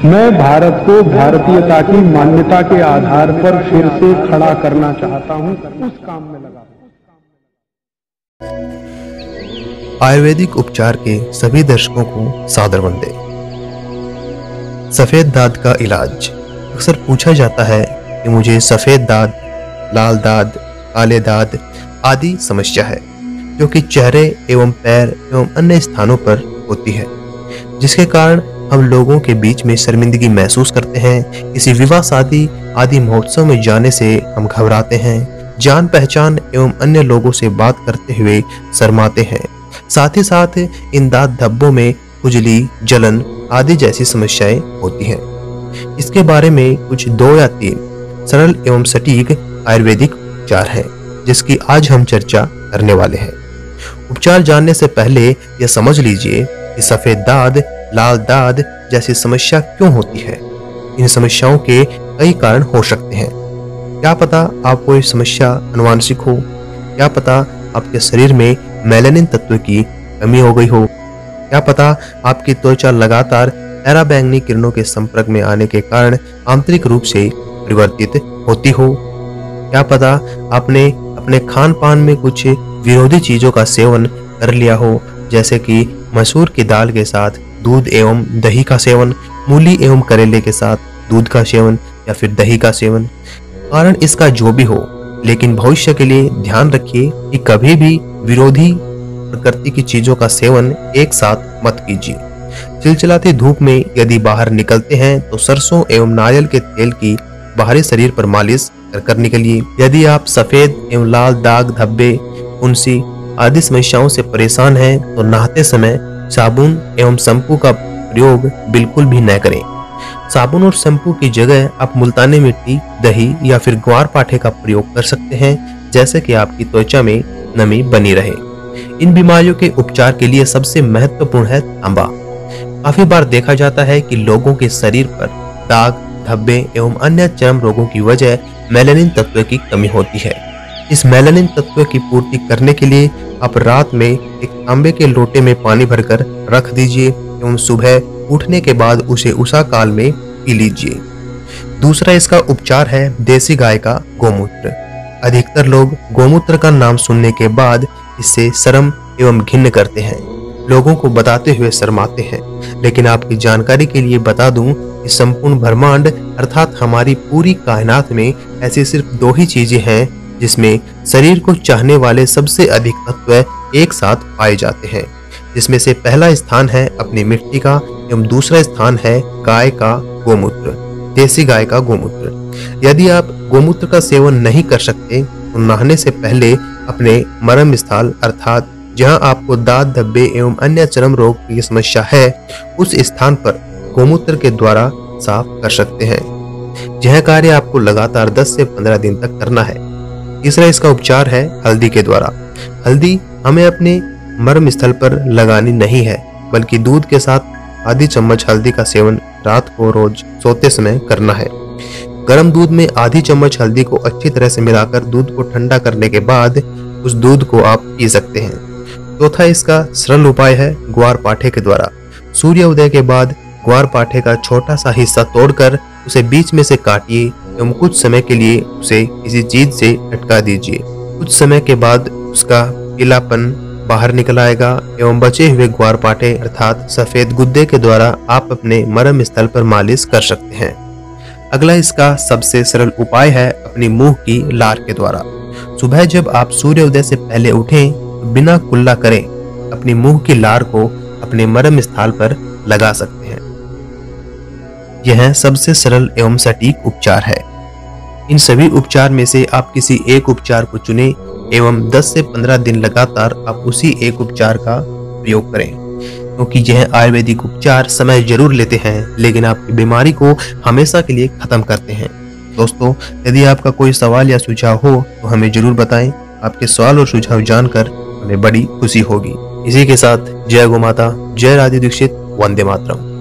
मैं भारत को भारतीयता की मान्यता के आधार पर फिर से खड़ा करना चाहता हूं, उस काम में लगा हूं। आयुर्वेदिक उपचार के सभी दर्शकों को सादर वंदे। सफेद दाद का इलाज। अक्सर पूछा जाता है कि मुझे सफेद दाद, लाल दाद, काले दाद आदि समस्या है जो कि चेहरे एवं पैर एवं अन्य स्थानों पर होती है, जिसके कारण हम लोगों के बीच में शर्मिंदगी महसूस करते हैं। किसी विवाह, शादी आदि महोत्सव में जाने से हम घबराते हैं, जान पहचान एवं अन्य लोगों से बात करते हुए शर्माते हैं। साथ ही साथ इन दांत धब्बों में खुजली, जलन आदि जैसी समस्याएं होती हैं। इसके बारे में कुछ 2 या 3 सरल एवं सटीक आयुर्वेदिक उपचार हैं, जिसकी आज हम चर्चा करने वाले हैं। उपचार जानने से पहले यह समझ लीजिए कि सफेद दाद, लाल दाद जैसी समस्या क्यों होती है। इन समस्याओं के कई कारण हो सकते हैं। क्या पता आपको ये समस्या अनुवांशिक हो, क्या पता आपके शरीर में मेलानिन तत्व की कमी हो गई हो, क्या पता आपकी त्वचा लगातार पराबैंगनी किरणों के संपर्क में आने के कारण आंतरिक रूप से परिवर्तित होती हो, क्या पता आपने अपने खान पान में कुछ विरोधी चीजों का सेवन कर लिया हो, जैसे कि मसूर की दाल के साथ दूध एवं दही का सेवन, मूली एवं करेले के साथ दूध का सेवन या फिर दही का सेवन। कारण इसका जो भी हो, लेकिन भविष्य के लिए ध्यान रखिए कि कभी भी विरोधी प्रकृति की चीजों का सेवन एक साथ मत कीजिए। चिलचिलाती धूप में यदि बाहर निकलते हैं तो सरसों एवं नारियल के तेल की बाहरी शरीर पर मालिश कर निकलिए। यदि आप सफेद एवं लाल दाग, धब्बे, फुंसी आदि समस्याओं से परेशान हैं तो नहाते समय साबुन एवं शैम्पू का प्रयोग बिल्कुल भी न करें। साबुन और शैम्पू की जगह आप मुल्तानी मिट्टी, दही या फिर ग्वार पाठे का प्रयोग कर सकते हैं, जैसे कि आपकी त्वचा में नमी बनी रहे। इन बीमारियों के उपचार के लिए सबसे महत्वपूर्ण है तांबा। काफी बार देखा जाता है कि लोगों के शरीर पर दाग, धब्बे एवं अन्य चर्म रोगों की वजह मेलानिन तत्व की कमी होती है। इस मेलानिन तत्व की पूर्ति करने के लिए आप रात में एक तांबे के लोटे में पानी भरकर रख दीजिए एवं सुबह उठने के बाद उसे उषा काल में पी लीजिए। दूसरा इसका उपचार है देसी गाय का गोमूत्र। अधिकतर लोग गोमूत्र का नाम सुनने के बाद इससे शर्म एवं घिन्न करते हैं, लोगों को बताते हुए शर्माते हैं। लेकिन आपकी जानकारी के लिए बता दूं कि संपूर्ण ब्रह्मांड अर्थात हमारी पूरी कायनात में ऐसी सिर्फ 2 ही चीजें हैं जिसमें शरीर को चाहने वाले सबसे अधिक तत्व एक साथ पाए जाते हैं, जिसमें से पहला स्थान है अपनी मिट्टी का एवं दूसरा स्थान है गाय का गोमूत्र, देसी गाय का गोमूत्र। यदि आप गोमूत्र का सेवन नहीं कर सकते तो नहाने से पहले अपने मर्म स्थल अर्थात जहां आपको दाद, धब्बे एवं अन्य चर्म रोग की समस्या है उस स्थान पर गोमूत्र के द्वारा साफ कर सकते हैं। यह कार्य आपको लगातार 10 से 15 दिन तक करना है। तीसरा इसका उपचार है हल्दी के द्वारा। हल्दी हमें अपने मर्म स्थल पर लगानी नहीं है, बल्कि दूध के साथ आधी चम्मच हल्दी का सेवन रात को रोज सोते समय करना है। गर्म दूध में आधी चम्मच हल्दी को अच्छी तरह से मिलाकर दूध को ठंडा करने के बाद उस दूध को आप पी सकते हैं। चौथा इसका सरल उपाय है ग्वार पाठे के द्वारा। सूर्य उदय के बाद ग्वार पाठे का छोटा सा हिस्सा तोड़कर उसे बीच में से काटिए एवं कुछ समय के लिए उसे किसी चीज से लटका दीजिए। कुछ समय के बाद उसका पीलापन बाहर निकल आएगा एवं बचे हुए ग्वार पाठे अर्थात सफेद गुद्दे के द्वारा आप अपने मर्म स्थल पर मालिश कर सकते हैं। अगला इसका सबसे सरल उपाय है अपनी मुंह की लार के द्वारा। सुबह जब आप सूर्य उदय से पहले उठें तो बिना कुल्ला करें अपनी मुंह की लार को अपने मर्म स्थल पर लगा सकते हैं। यह सबसे सरल एवं सटीक उपचार है। इन सभी उपचार में से आप किसी एक उपचार को चुनें एवं 10 से 15 दिन लगातार आप उसी एक उपचार का प्रयोग करें, क्योंकि यह आयुर्वेदिक उपचार समय जरूर लेते हैं लेकिन आपकी बीमारी को हमेशा के लिए खत्म करते हैं। दोस्तों, यदि आपका कोई सवाल या सुझाव हो तो हमें जरूर बताएं। आपके सवाल और सुझाव जानकर हमें बड़ी खुशी होगी। इसी के साथ जय गौ माता, जय राधे दीक्षित, वंदे मातरम।